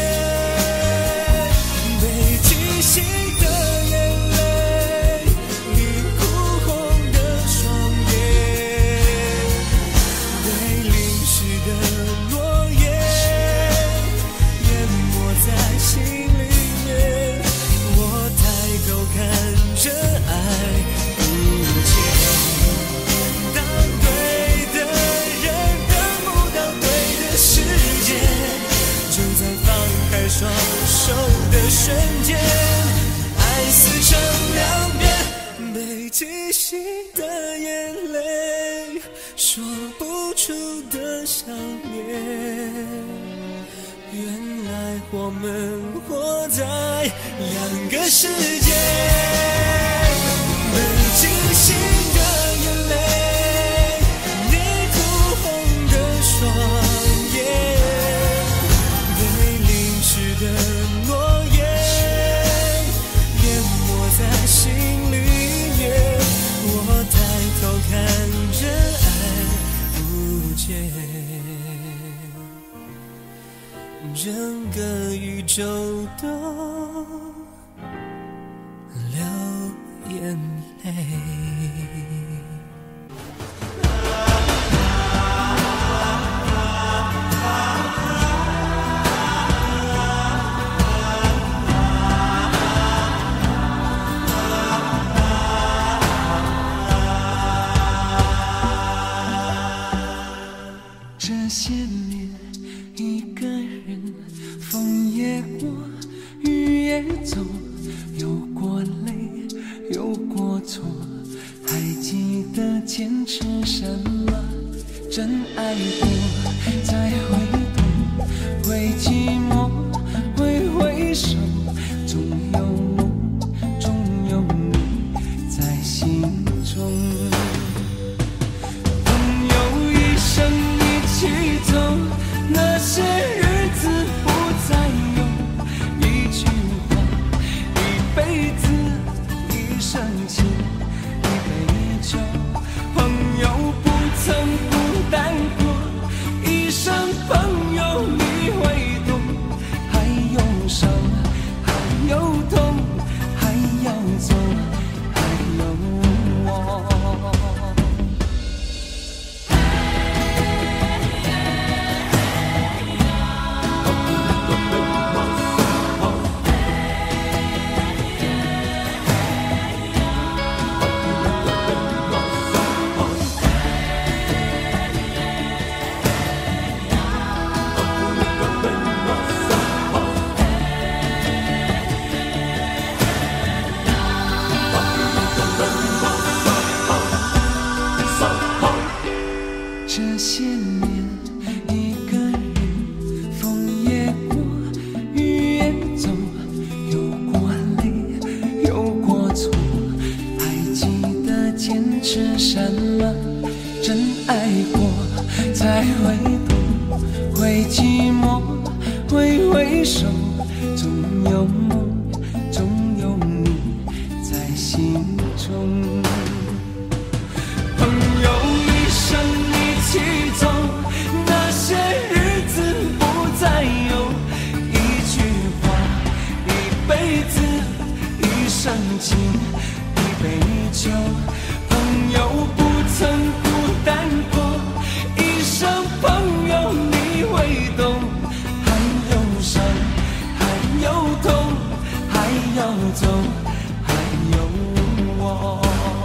被记醒的眼泪，你哭红的双眼，被淋湿的落叶淹没在心里面，我抬头看着爱不见，当对的人等不到对的时间，就在放开双手的瞬间，爱撕成两边，被记醒的眼泪，说不出的想念，原来我们活在两个世界，被记醒的眼泪，你哭红的双眼，被淋湿的落叶淹没在心里面，我抬头看着爱不见，整个宇宙都流眼泪。 这些年风也过，雨也走，有过泪，有过错，还记得坚持什么？真爱过，再回头，会寂寞，会回首，总有梦，总有你在心中。朋友一生一起走，那些日子不再有，一句话，一辈子，一生情，一杯酒。朋友不曾孤单过，一生朋友你会懂。还有伤，还有痛，还要走，还有我。这些年一个人，风也过，雨也走，有过泪，有过错，还记得坚持什么？真爱过，才会懂，会寂寞，会回首，总有梦，总有你在心中。朋友一生一起走，那些日子不再有，一句话，一辈子，一生情，一杯酒。朋友不曾孤单过，一生朋友你会懂。还有伤，还有痛，还要走，还有我。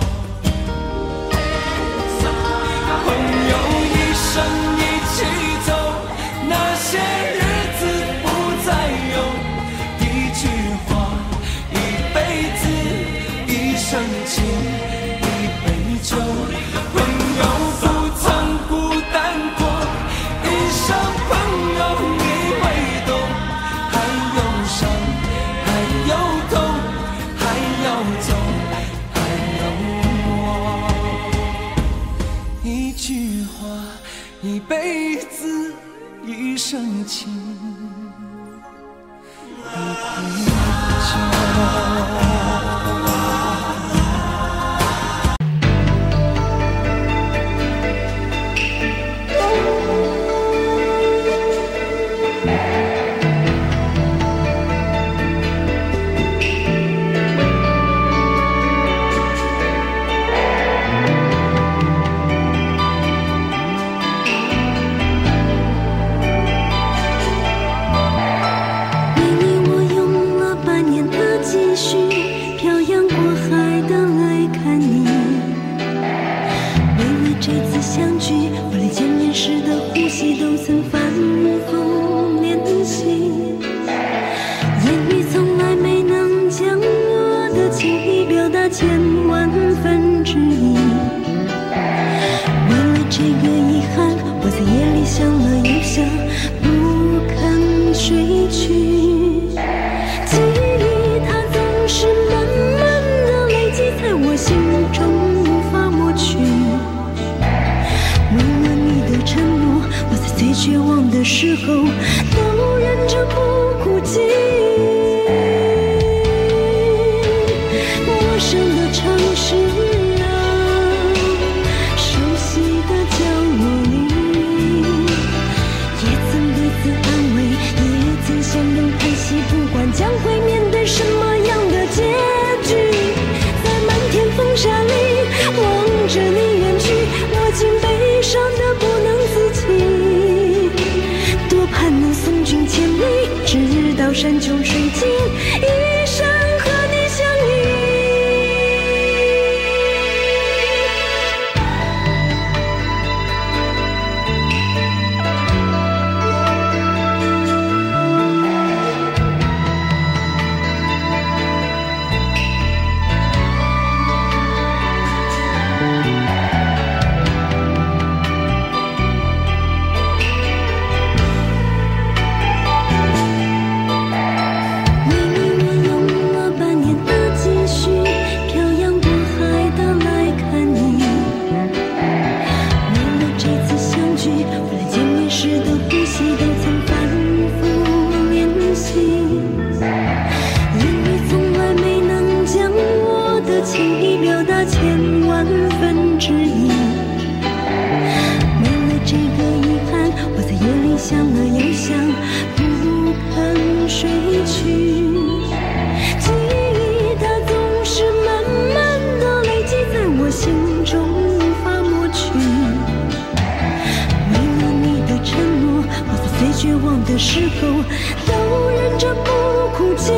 朋友一生一起走，那些日子不再有，一句话，一辈子，一生情，一杯酒。朋友不曾孤单过，一生朋友你会懂。还有伤，还有痛，还要走，还有我。一句话，一辈子，一生情，一杯酒。山穷水尽，一生和你相依。 绝望的时候，都忍着不哭泣。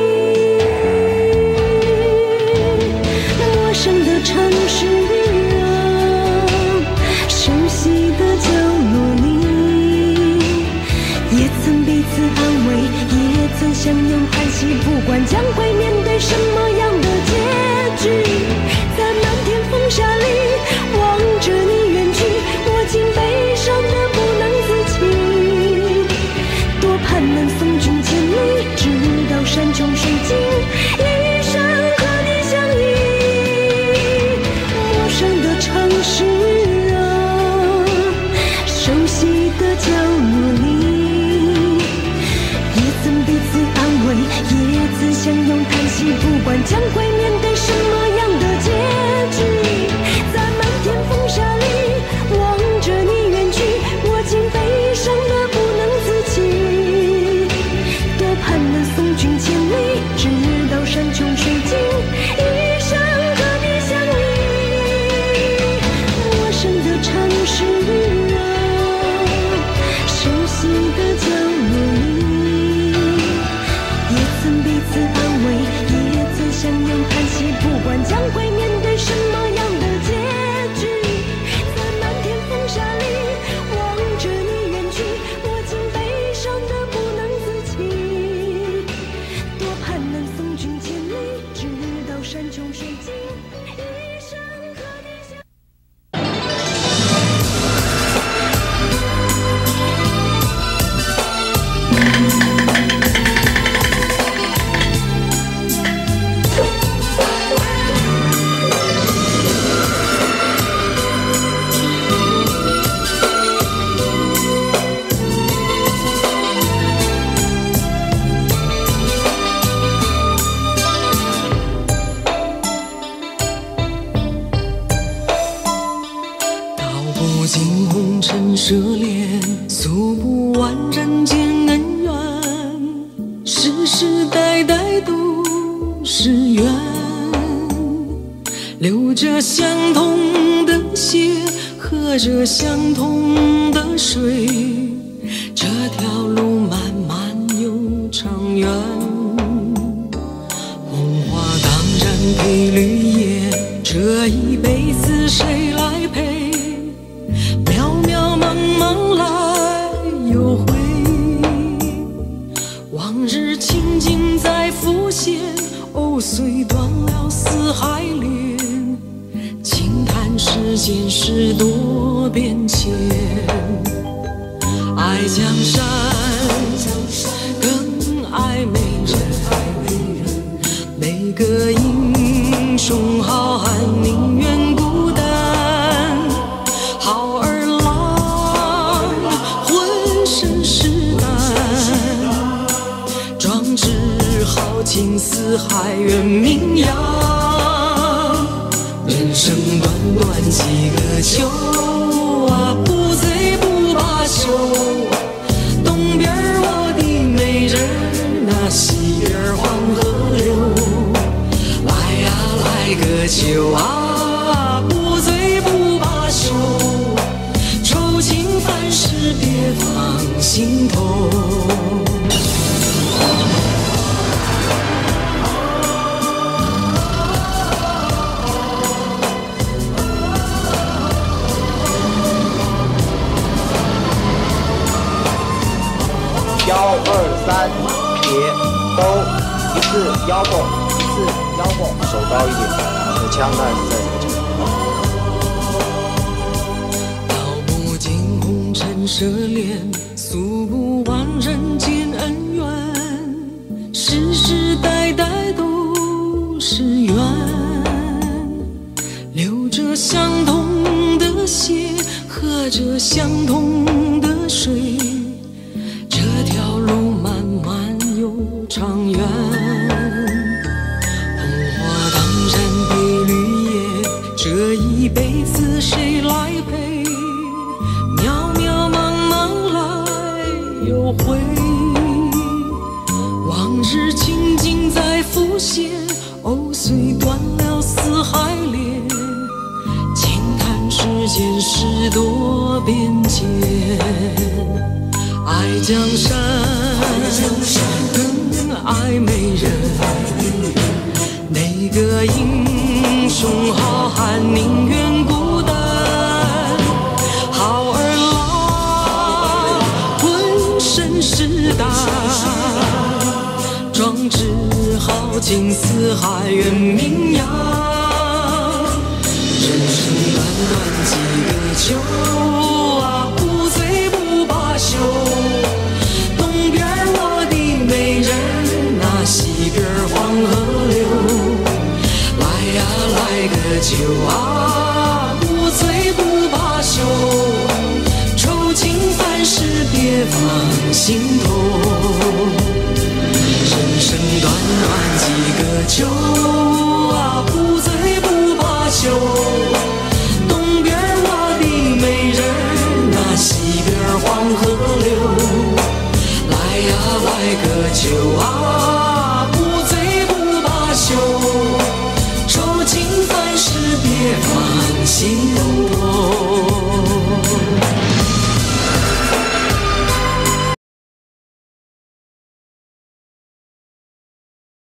陌生的城市啊，熟悉的角落里，也曾彼此安慰，也曾相拥叹息，不管将会面对什么样的结局，在漫天风沙里望着你远去，我竟悲伤得不能自己，多盼能送君千里，直到山穷水尽，一生和你相依。陌生的城市啊，熟悉的角落里，也曾彼此安慰，也曾相拥叹息，不管将会面对什么样的结局，在漫天风沙里望着你远去，我竟悲伤得不能自己，多盼能送君千里，直到山穷水尽，一生和你相依。陌生的城市啊，熟悉的角落里，也曾彼此安慰，也曾相拥叹息，不管将会面对什么样的结局，在漫天风沙里望着你远去，我竟悲伤得不能自己，多盼能送君千里，直到山穷水尽，一生和你相。 涉猎，诉不完人间恩怨，世世代代都是缘，流着相同的血，喝着相同的水，这条路漫漫又长远。红花当然配绿叶，这一辈子谁来陪？渺渺茫茫来又回，往日情景在浮现，藕虽断了丝还连，轻叹世间事多变迁。爱江山更爱美人，每个英雄好汉宁愿孤单，好儿郎浑身是胆，壮志豪情四海远名扬。人生短短几个秋啊，不醉不罢休。东边我的美人啊，西边黄河流。来呀来个秋啊，不醉不罢休。愁情烦事别放心头。 幺二三，别都一次腰弓，一次腰弓，手高一点，你的枪当然是在这个地方。 道不尽红尘奢恋，诉不完人间恩怨，世世代代都是缘，流着相同的血，喝着相同的水，这条路漫漫又长远。红花当然配绿叶，这一辈子谁来陪？渺渺茫茫来又回，往日情景在浮现，藕虽断了丝还连，轻叹世间事多变迁。 爱江山，更爱美人。哪个英雄好汉宁愿孤单？好儿郎，浑身是胆，壮志豪情四海远名扬。人生短短几个秋啊，不醉不罢休。东边我的美人啊，西边黄河流。来呀来个秋啊，不醉不罢休。愁情烦事别放心头。人生短短几个秋啊，不醉不罢休。东边我的美人啊，西边黄河流。来呀来个秋啊。